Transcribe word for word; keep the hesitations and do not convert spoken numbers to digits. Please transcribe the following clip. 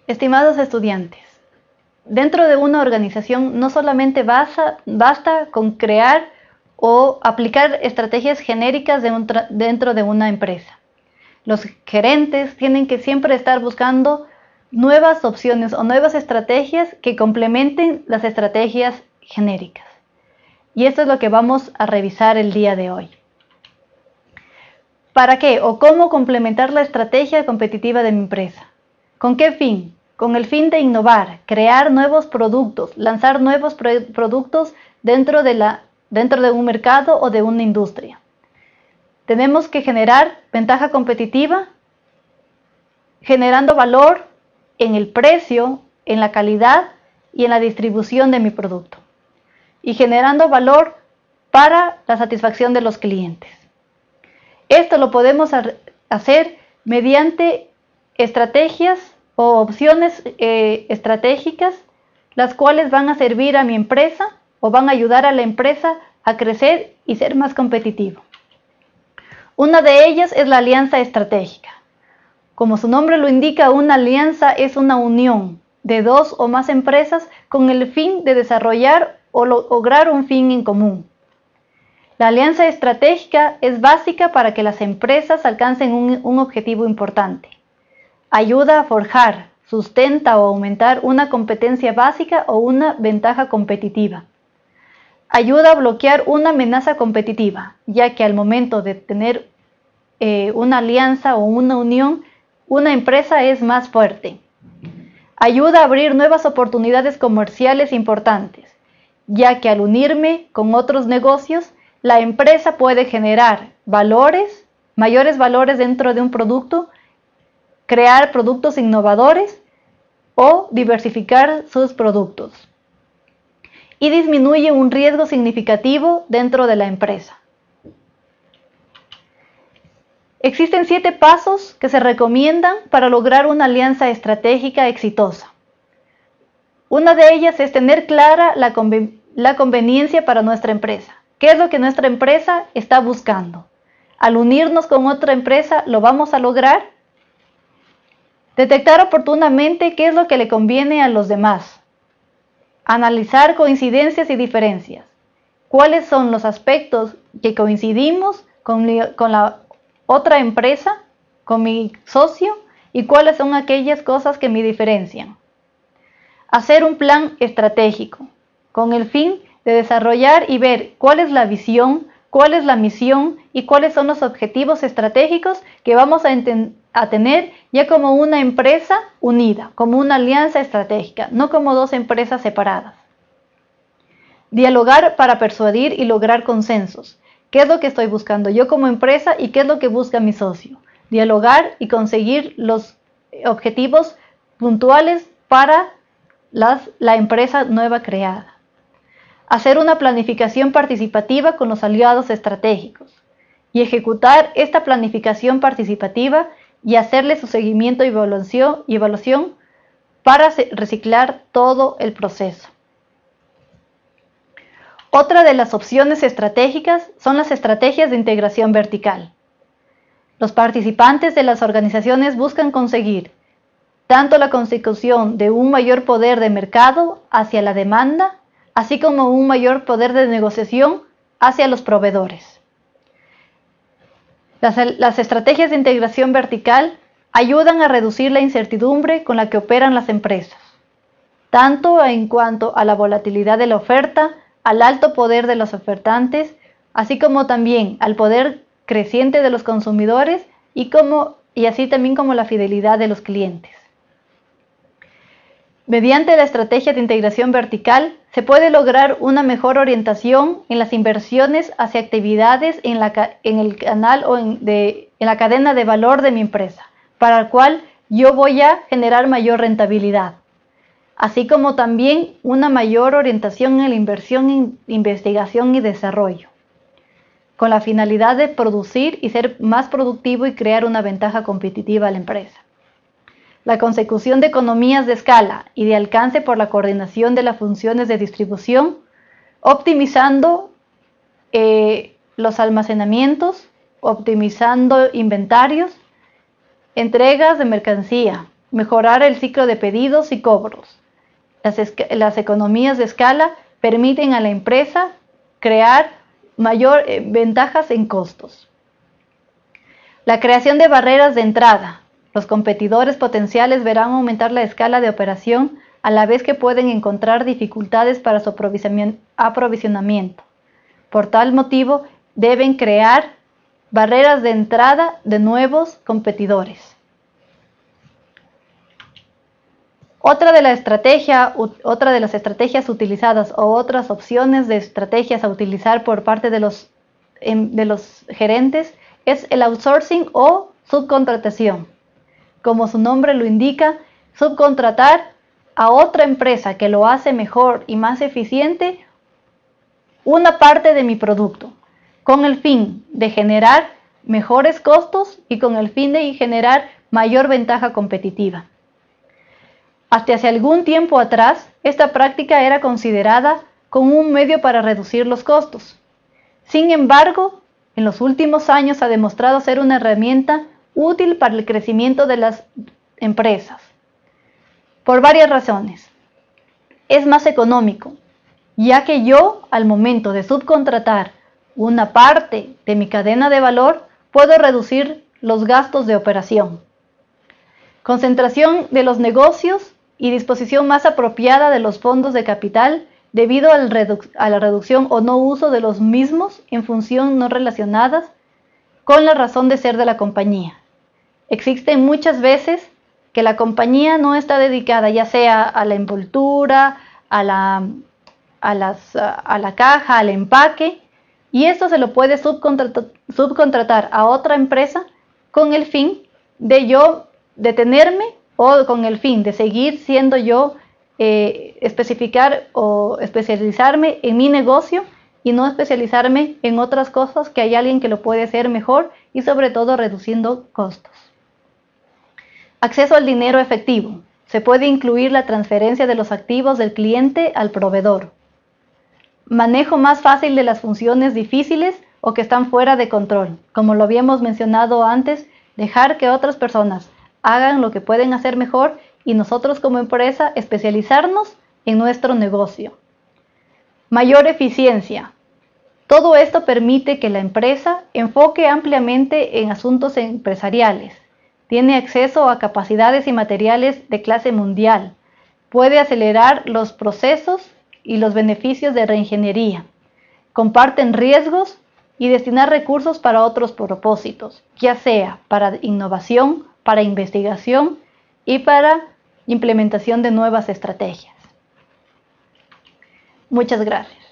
Estimados estudiantes, dentro de una organización no solamente basta, basta con crear o aplicar estrategias genéricas de un dentro de una empresa. Los gerentes tienen que siempre estar buscando nuevas opciones o nuevas estrategias que complementen las estrategias genéricas. Y esto es lo que vamos a revisar el día de hoy. ¿Para qué o cómo complementar la estrategia competitiva de mi empresa? ¿Con qué fin? Con el fin de innovar, crear nuevos productos, lanzar nuevos pro productos dentro de, la, dentro de un mercado o de una industria. Tenemos que generar ventaja competitiva, generando valor en el precio, en la calidad y en la distribución de mi producto. Y generando valor para la satisfacción de los clientes. Esto lo podemos hacer mediante estrategias o opciones eh, estratégicas, las cuales van a servir a mi empresa o van a ayudar a la empresa a crecer y ser más competitivo. Una de ellas es la alianza estratégica. Como su nombre lo indica, una alianza es una unión de dos o más empresas con el fin de desarrollar o lograr un fin en común. La alianza estratégica es básica para que las empresas alcancen un, un objetivo importante. Ayuda a forjar, sustenta o aumentar una competencia básica o una ventaja competitiva. Ayuda a bloquear una amenaza competitiva, ya que al momento de tener eh, una alianza o una unión, una empresa es más fuerte. Ayuda a abrir nuevas oportunidades comerciales importantes, ya que al unirme con otros negocios, la empresa puede generar valores, mayores valores dentro de un producto, crear productos innovadores o diversificar sus productos. Y disminuye un riesgo significativo dentro de la empresa. Existen siete pasos que se recomiendan para lograr una alianza estratégica exitosa. Una de ellas es tener clara la, conven- la conveniencia para nuestra empresa. ¿Qué es lo que nuestra empresa está buscando? Al unirnos con otra empresa, ¿lo vamos a lograr? Detectar oportunamente qué es lo que le conviene a los demás. Analizar coincidencias y diferencias. ¿Cuáles son los aspectos que coincidimos con, con la otra empresa, con mi socio, y cuáles son aquellas cosas que me diferencian? Hacer un plan estratégico con el fin de desarrollar y ver cuál es la visión, cuál es la misión y cuáles son los objetivos estratégicos que vamos a, a tener ya como una empresa unida, como una alianza estratégica, no como dos empresas separadas. Dialogar para persuadir y lograr consensos. ¿Qué es lo que estoy buscando yo como empresa y qué es lo que busca mi socio? Dialogar y conseguir los objetivos puntuales para las, la empresa nueva creada. Hacer una planificación participativa con los aliados estratégicos y ejecutar esta planificación participativa y hacerle su seguimiento y evaluación, y evaluación para reciclar todo el proceso. Otra de las opciones estratégicas son las estrategias de integración vertical. Los participantes de las organizaciones buscan conseguir tanto la consecución de un mayor poder de mercado hacia la demanda, así como un mayor poder de negociación hacia los proveedores. Las, las estrategias de integración vertical ayudan a reducir la incertidumbre con la que operan las empresas, tanto en cuanto a la volatilidad de la oferta, al alto poder de los ofertantes, así como también al poder creciente de los consumidores y, como, y así también como la fidelidad de los clientes. Mediante la estrategia de integración vertical, se puede lograr una mejor orientación en las inversiones hacia actividades en, la, en el canal o en, de, en la cadena de valor de mi empresa, para el cual yo voy a generar mayor rentabilidad, así como también una mayor orientación en la inversión en investigación y desarrollo, con la finalidad de producir y ser más productivo y crear una ventaja competitiva a la empresa. La consecución de economías de escala y de alcance por la coordinación de las funciones de distribución, optimizando eh, los almacenamientos, optimizando inventarios, entregas de mercancía, mejorar el ciclo de pedidos y cobros. Las, las economías de escala permiten a la empresa crear mayor eh, ventajas en costos. La creación de barreras de entrada. Los competidores potenciales verán aumentar la escala de operación a la vez que pueden encontrar dificultades para su aprovisionamiento. Por tal motivo, deben crear barreras de entrada de nuevos competidores. Otra de, la estrategia, otra de las estrategias utilizadas o otras opciones de estrategias a utilizar por parte de los, de los gerentes es el outsourcing o subcontratación. Como su nombre lo indica, subcontratar a otra empresa que lo hace mejor y más eficiente una parte de mi producto, con el fin de generar mejores costos y con el fin de generar mayor ventaja competitiva. Hasta hace algún tiempo atrás, esta práctica era considerada como un medio para reducir los costos. Sin embargo, en los últimos años ha demostrado ser una herramienta útil para el crecimiento de las empresas, por varias razones. Es más económico, ya que yo, al momento de subcontratar una parte de mi cadena de valor, puedo reducir los gastos de operación. Concentración de los negocios y disposición más apropiada de los fondos de capital debido al redu- a la reducción o no uso de los mismos en función no relacionadas con la razón de ser de la compañía. Existen muchas veces que la compañía no está dedicada ya sea a la envoltura, a la, a las, a la caja, al empaque, y esto se lo puede subcontratar, subcontratar a otra empresa con el fin de yo detenerme o con el fin de seguir siendo yo, eh, especificar o especializarme en mi negocio y no especializarme en otras cosas que hay alguien que lo puede hacer mejor y sobre todo reduciendo costos. Acceso al dinero efectivo. Se puede incluir la transferencia de los activos del cliente al proveedor. Manejo más fácil de las funciones difíciles o que están fuera de control. Como lo habíamos mencionado antes, dejar que otras personas hagan lo que pueden hacer mejor y nosotros como empresa especializarnos en nuestro negocio. Mayor eficiencia. Todo esto permite que la empresa enfoque ampliamente en asuntos empresariales. Tiene acceso a capacidades y materiales de clase mundial. Puede acelerar los procesos y los beneficios de reingeniería. Comparten riesgos y destinar recursos para otros propósitos, ya sea para innovación, para investigación y para implementación de nuevas estrategias. Muchas gracias.